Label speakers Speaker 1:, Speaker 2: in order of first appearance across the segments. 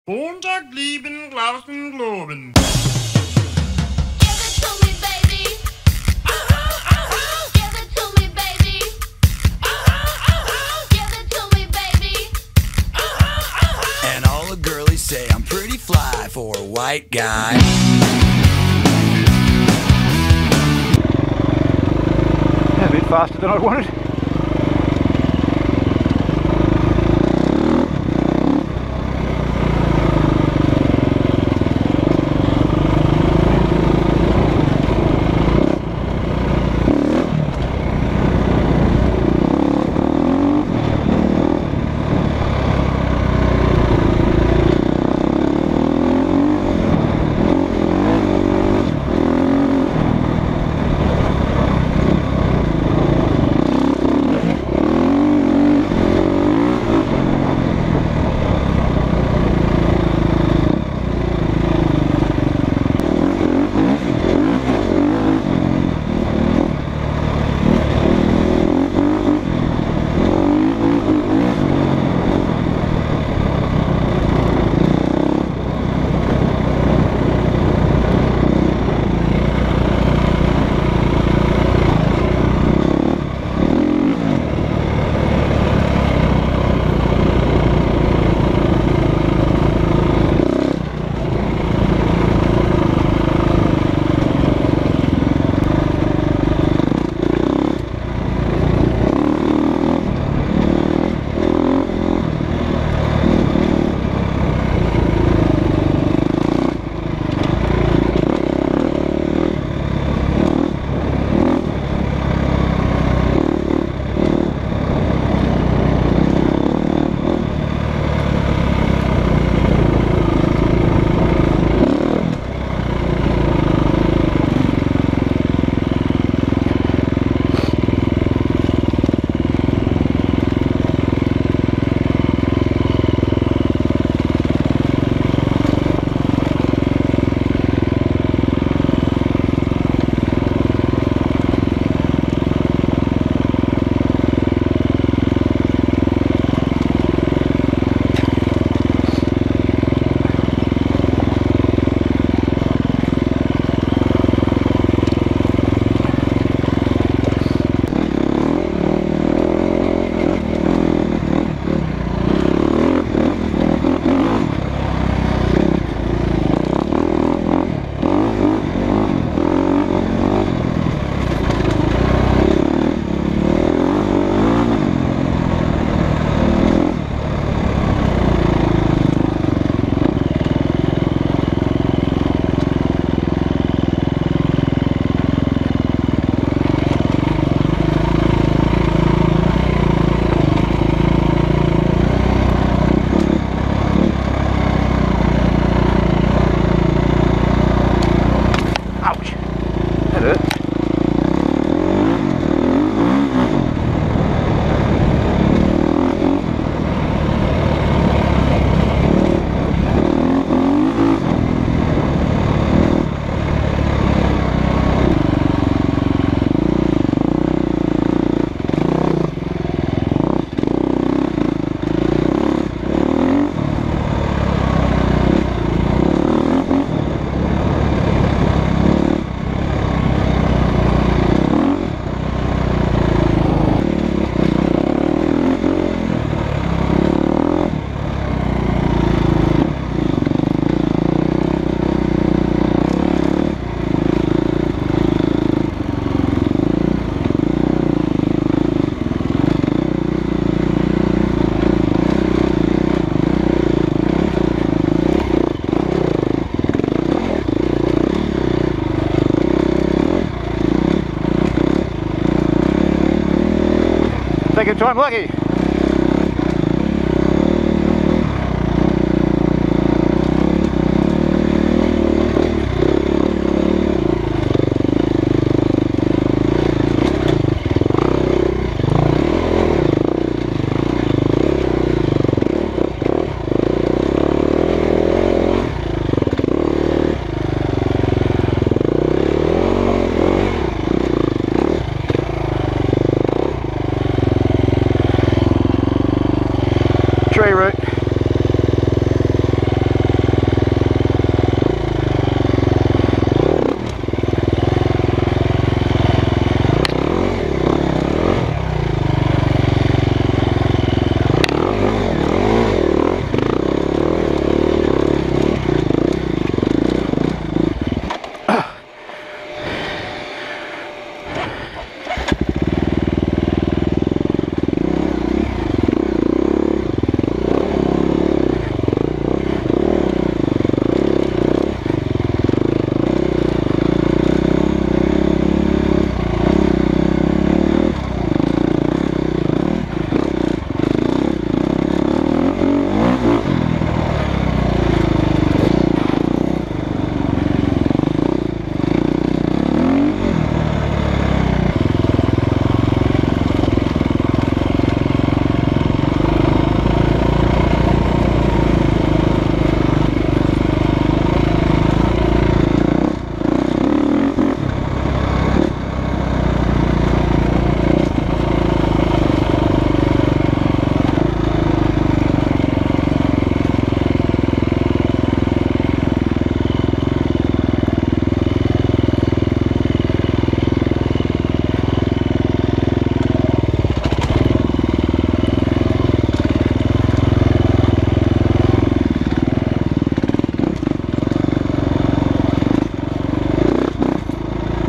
Speaker 1: Montag lieben, Glauben, Globen.
Speaker 2: And all the girlies say I'm pretty fly for a white guy.
Speaker 3: A bit faster than I wanted. Second time lucky.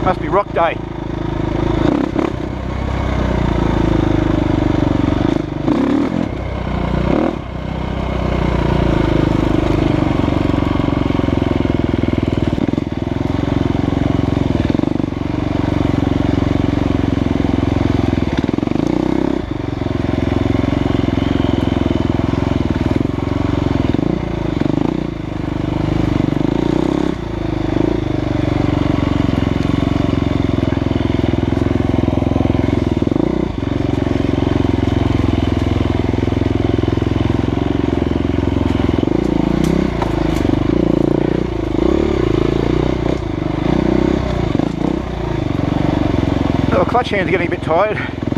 Speaker 3: Must be rock day. Clutch hands are getting a bit tired.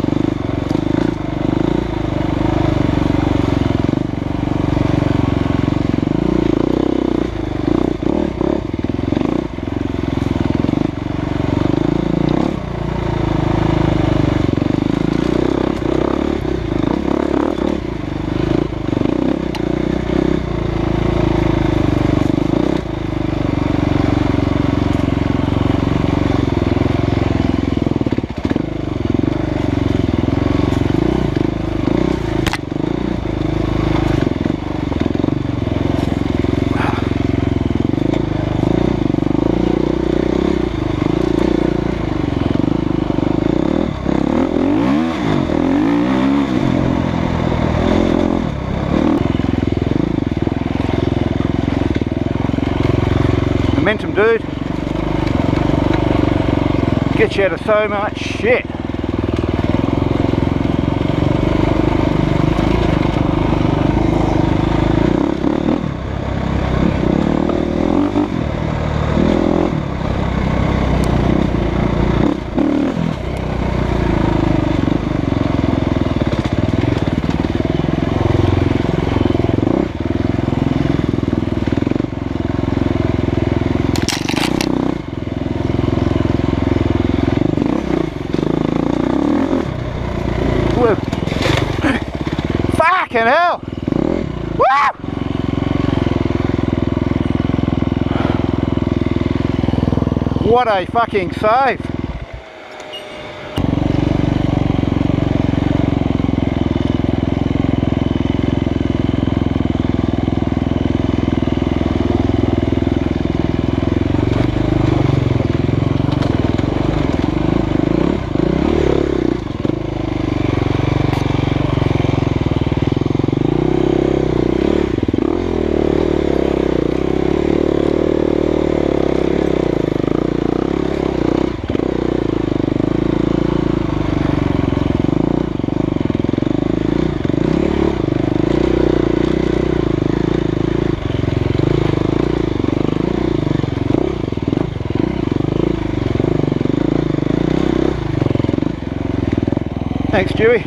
Speaker 3: Momentum, dude. Gets you out of so much shit. Fucking hell! Woo! What a fucking save! Thanks, Dewey.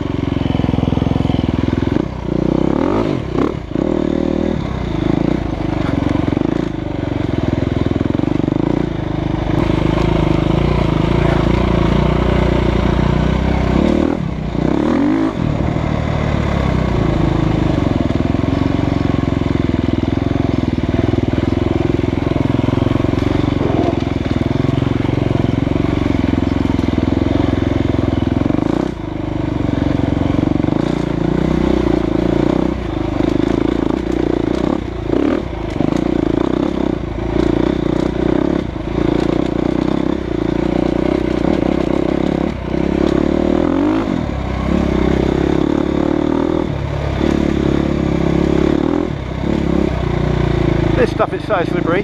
Speaker 3: This stuff is so slippery.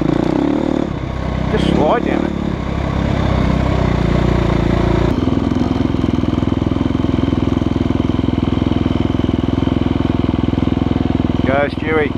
Speaker 3: Just slide down it. Go, Stewie.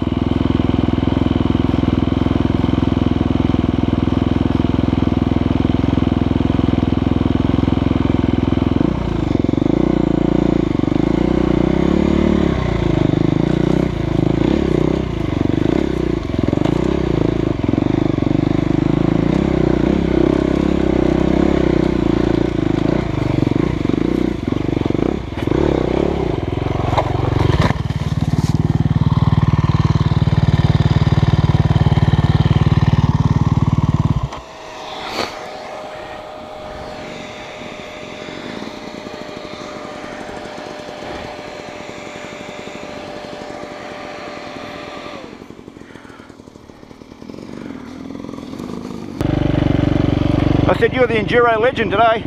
Speaker 3: I said you're the enduro legend today.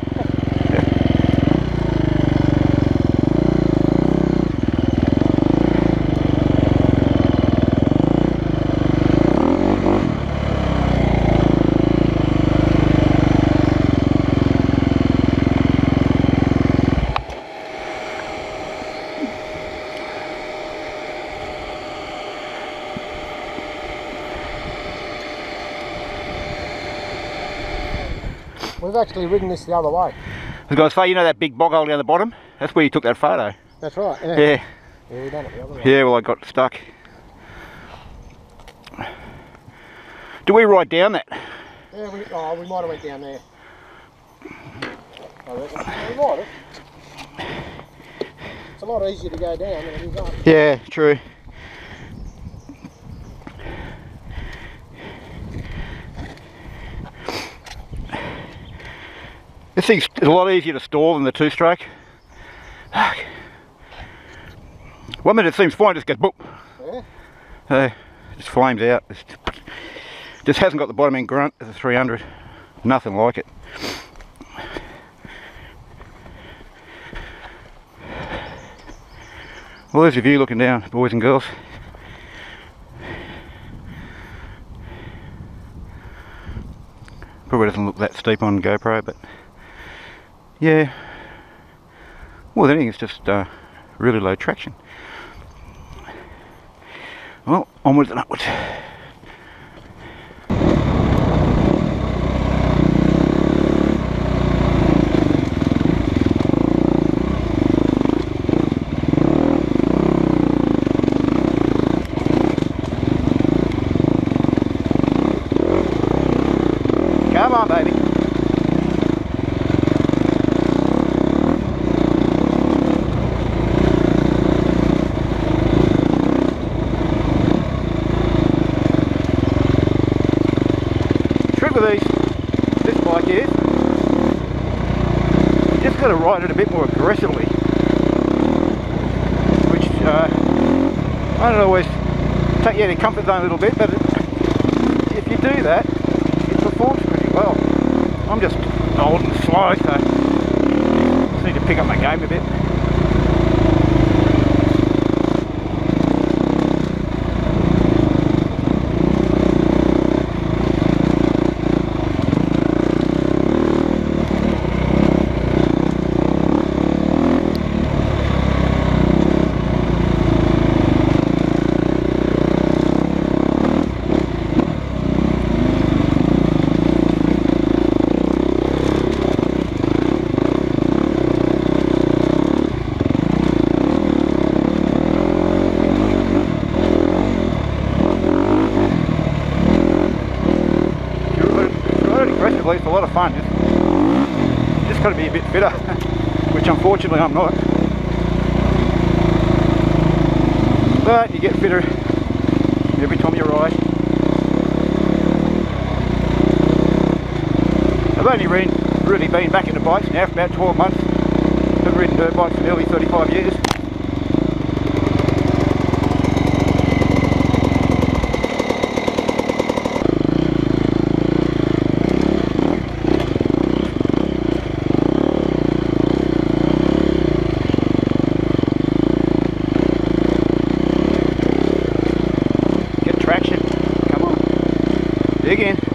Speaker 4: We've actually ridden this the other way.
Speaker 3: I was going to say, you know that big bog hole down the bottom? That's where you took that photo.
Speaker 4: That's right, yeah.
Speaker 3: Yeah.
Speaker 4: Yeah, we've done it the other way.
Speaker 3: Yeah, well I got stuck. Do we ride down that?
Speaker 4: Yeah, we might have went down there. I reckon. Yeah, we might have. It's a lot easier to go down than it is up.
Speaker 3: Yeah, true. This thing's a lot easier to store than the two-stroke. One minute it seems fine, just goes boop.
Speaker 4: Yeah?
Speaker 3: Just flames out. Just hasn't got the bottom end grunt as a 300. Nothing like it. Well, there's your view looking down, boys and girls. Probably doesn't look that steep on GoPro, but yeah. Well, then it's just really low traction. Well, onwards and upwards. Come on, baby. Trick with this bike is, you just got to ride it a bit more aggressively, which I don't always take you out of your comfort zone a little bit, but if you do that, it performs pretty well. I'm just old and slow, so I just need to pick up my game a bit. It's a lot of fun, just got to be a bit fitter, which unfortunately I'm not. But you get fitter every time you ride. I've only really been back into bikes now for about 12 months. Haven't ridden dirt bikes for nearly 35 years. Dig in.